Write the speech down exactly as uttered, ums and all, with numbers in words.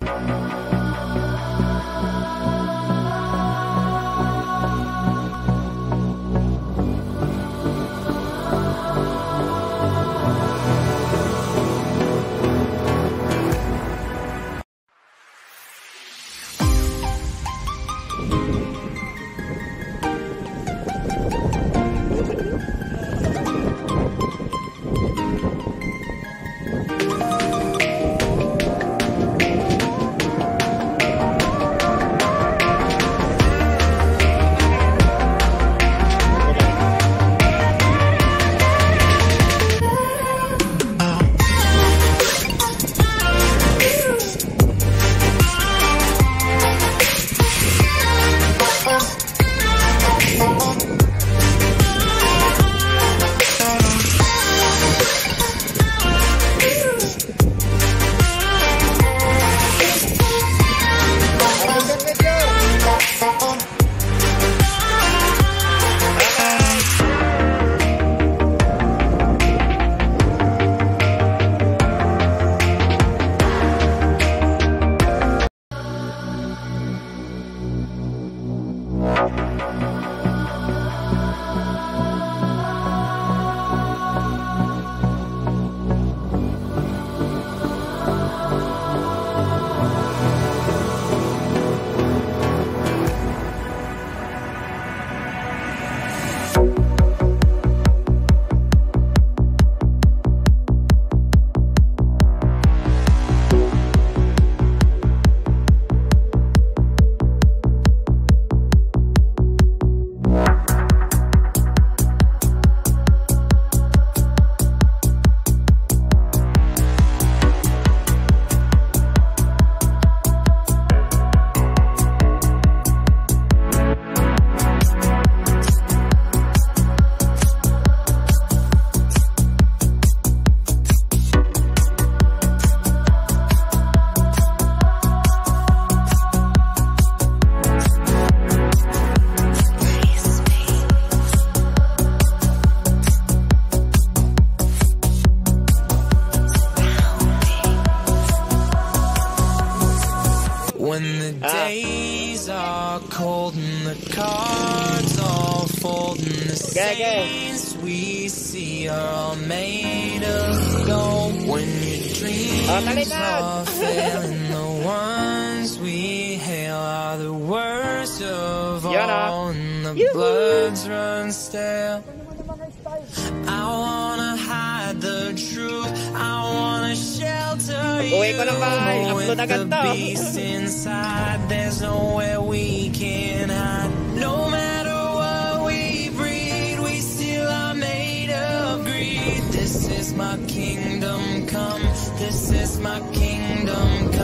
When the days are cold and the cards all fold and the saints we see are all made of gold. When your dreams are failing, the ones we hail are the worst of all, and the bloods run stale. I wanna hide the truth, I wanna shelter you. With the beast inside, there's nowhere we can hide. No matter what we breed, we still are made of greed. This is my kingdom come, this is my kingdom come.